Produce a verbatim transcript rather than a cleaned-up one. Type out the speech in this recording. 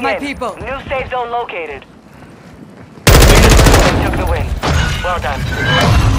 Moving my in. people. New safe zone located. Took the win. Well done.